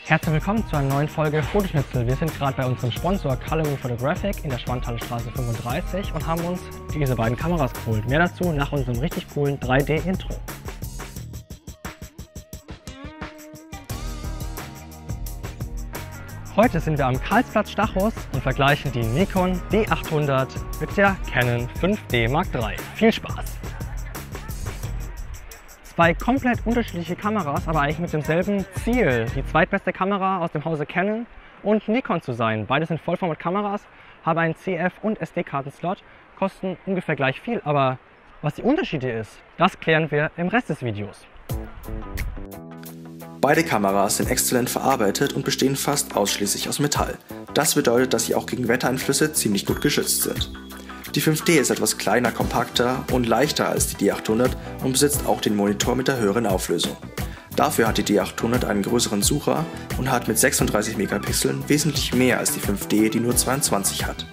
Herzlich willkommen zu einer neuen Folge Fotoschnitzel. Wir sind gerade bei unserem Sponsor Callaway Photographic in der Schwanthalerstraße 35 und haben uns diese beiden Kameras geholt. Mehr dazu nach unserem richtig coolen 3D-Intro. Heute sind wir am Karlsplatz Stachus und vergleichen die Nikon D800 mit der Canon 5D Mark III. Viel Spaß! Zwei komplett unterschiedliche Kameras, aber eigentlich mit demselben Ziel, die zweitbeste Kamera aus dem Hause Canon und Nikon zu sein. Beide sind Vollformat-Kameras, haben einen CF- und SD-Karten-Slot, kosten ungefähr gleich viel, aber was die Unterschiede ist, das klären wir im Rest des Videos. Beide Kameras sind exzellent verarbeitet und bestehen fast ausschließlich aus Metall. Das bedeutet, dass sie auch gegen Wettereinflüsse ziemlich gut geschützt sind. Die 5D ist etwas kleiner, kompakter und leichter als die D800 und besitzt auch den Monitor mit der höheren Auflösung. Dafür hat die D800 einen größeren Sucher und hat mit 36 Megapixeln wesentlich mehr als die 5D, die nur 22 hat.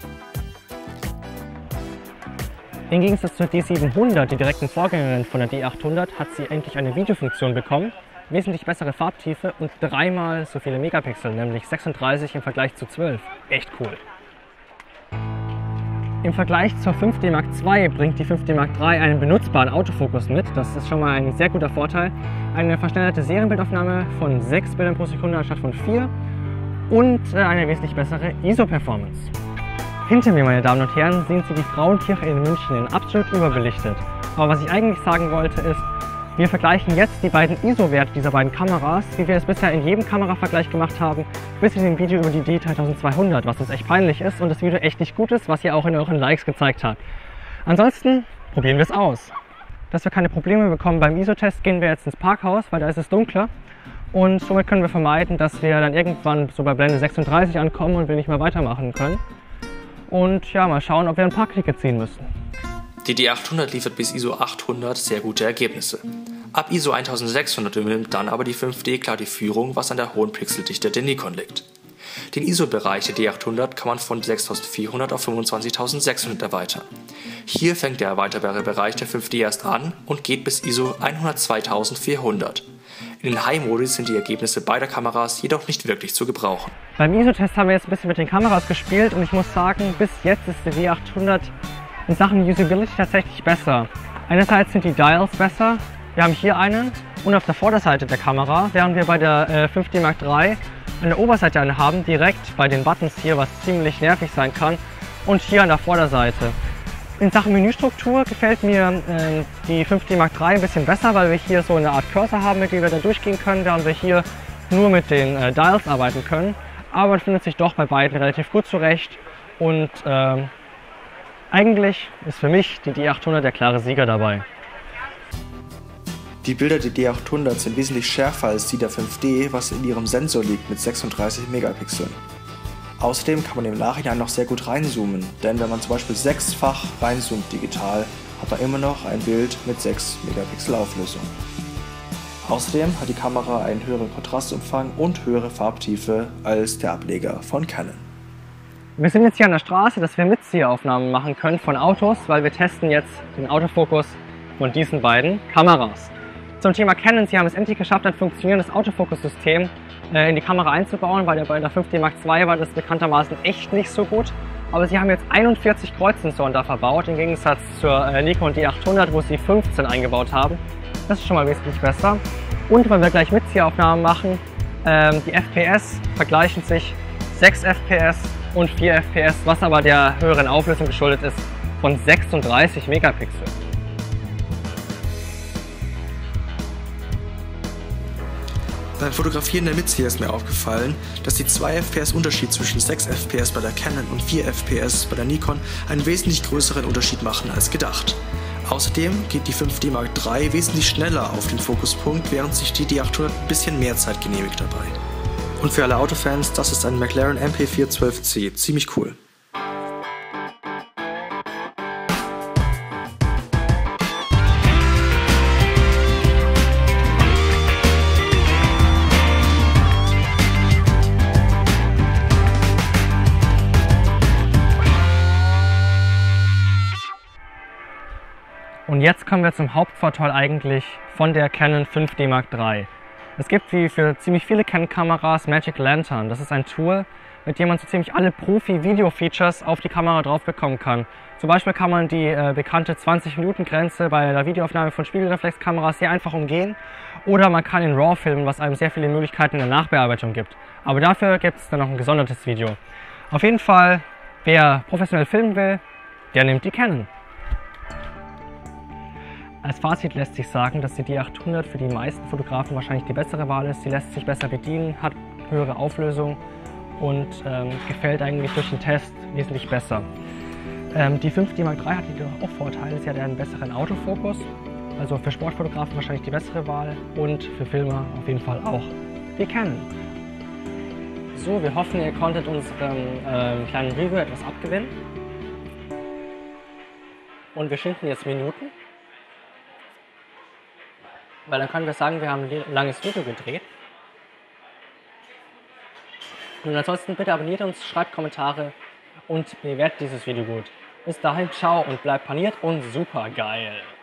Im Gegensatz zur D700, die direkten Vorgängerin von der D800, hat sie endlich eine Videofunktion bekommen, wesentlich bessere Farbtiefe und dreimal so viele Megapixel, nämlich 36 im Vergleich zu 12. Echt cool. Im Vergleich zur 5D Mark II bringt die 5D Mark III einen benutzbaren Autofokus mit. Das ist schon mal ein sehr guter Vorteil. Eine verschnellerte Serienbildaufnahme von 6 Bildern pro Sekunde anstatt von 4 und eine wesentlich bessere ISO-Performance. Hinter mir, meine Damen und Herren, sehen Sie die Frauenkirche in München, absolut überbelichtet. Aber was ich eigentlich sagen wollte ist, wir vergleichen jetzt die beiden ISO-Werte dieser beiden Kameras, wie wir es bisher in jedem Kameravergleich gemacht haben, bis in dem Video über die D3200, was uns echt peinlich ist und das Video echt nicht gut ist, was ihr auch in euren Likes gezeigt habt. Ansonsten probieren wir es aus. Dass wir keine Probleme bekommen beim ISO-Test, gehen wir jetzt ins Parkhaus, weil da ist es dunkler und somit können wir vermeiden, dass wir dann irgendwann so bei Blende 36 ankommen und wir nicht mehr weitermachen können. Und ja, mal schauen, ob wir ein Parkticket ziehen müssen. Die D800 liefert bis ISO 800 sehr gute Ergebnisse. Ab ISO 1600 übernimmt dann aber die 5D klar die Führung, was an der hohen Pixeldichte der Nikon liegt. Den ISO-Bereich der D800 kann man von 6400 auf 25600 erweitern. Hier fängt der erweiterbare Bereich der 5D erst an und geht bis ISO 102400. In den High-Modus sind die Ergebnisse beider Kameras jedoch nicht wirklich zu gebrauchen. Beim ISO-Test haben wir jetzt ein bisschen mit den Kameras gespielt und ich muss sagen, bis jetzt ist die D800 in Sachen Usability tatsächlich besser. Einerseits sind die Dials besser, wir haben hier einen und auf der Vorderseite der Kamera, während wir bei der 5D Mark III an der Oberseite einen haben, direkt bei den Buttons hier, was ziemlich nervig sein kann, und hier an der Vorderseite. In Sachen Menüstruktur gefällt mir die 5D Mark III ein bisschen besser, weil wir hier so eine Art Cursor haben, mit dem wir da durchgehen können, während wir hier nur mit den Dials arbeiten können. Aber man findet sich doch bei beiden relativ gut zurecht und eigentlich ist für mich die D800 der klare Sieger dabei. Die Bilder der D800 sind wesentlich schärfer als die der 5D, was in ihrem Sensor liegt mit 36 Megapixeln. Außerdem kann man im Nachhinein noch sehr gut reinzoomen, denn wenn man zum Beispiel 6-fach reinzoomt digital, hat man immer noch ein Bild mit 6 Megapixel Auflösung. Außerdem hat die Kamera einen höheren Kontrastumfang und höhere Farbtiefe als der Ableger von Canon. Wir sind jetzt hier an der Straße, dass wir Mitziehaufnahmen machen können von Autos, weil wir testen jetzt den Autofokus von diesen beiden Kameras. Zum Thema Canon, sie haben es endlich geschafft, ein funktionierendes Autofokussystem in die Kamera einzubauen. Bei der 5D Mark II war das bekanntermaßen echt nicht so gut. Aber sie haben jetzt 41 Kreuzsensoren da verbaut, im Gegensatz zur Nikon D800, wo sie 15 eingebaut haben. Das ist schon mal wesentlich besser. Und weil wir gleich Mitziehaufnahmen machen, die FPS vergleichen sich 6 FPS und 4 FPS, was aber der höheren Auflösung geschuldet ist, von 36 Megapixel. Beim Fotografieren der Mitzieher ist mir aufgefallen, dass die 2 FPS Unterschied zwischen 6 FPS bei der Canon und 4 FPS bei der Nikon einen wesentlich größeren Unterschied machen als gedacht. Außerdem geht die 5D Mark III wesentlich schneller auf den Fokuspunkt, während sich die D800 ein bisschen mehr Zeit genehmigt dabei. Und für alle Autofans, das ist ein McLaren MP412C, ziemlich cool. Und jetzt kommen wir zum Hauptvorteil eigentlich von der Canon 5D Mark III. Es gibt, wie für ziemlich viele Canon-Kameras, Magic Lantern. Das ist ein Tool, mit dem man so ziemlich alle Profi-Video-Features auf die Kamera drauf bekommen kann. Zum Beispiel kann man die bekannte 20-Minuten-Grenze bei der Videoaufnahme von Spiegelreflexkameras sehr einfach umgehen. Oder man kann in RAW filmen, was einem sehr viele Möglichkeiten in der Nachbearbeitung gibt. Aber dafür gibt es dann noch ein gesondertes Video. Auf jeden Fall, wer professionell filmen will, der nimmt die Canon. Als Fazit lässt sich sagen, dass die D800 für die meisten Fotografen wahrscheinlich die bessere Wahl ist. Sie lässt sich besser bedienen, hat höhere Auflösung und gefällt eigentlich durch den Test wesentlich besser. Die 5D Mark III hat jedoch auch Vorteile. Sie hat einen besseren Autofokus, also für Sportfotografen wahrscheinlich die bessere Wahl und für Filmer auf jeden Fall auch die Canon. So, wir hoffen, ihr konntet unserem kleinen Review etwas abgewinnen. Und wir schinden jetzt Minuten, weil dann können wir sagen, wir haben ein langes Video gedreht. Und ansonsten bitte abonniert uns, schreibt Kommentare und bewertet dieses Video gut. Bis dahin, ciao und bleibt paniert und super geil!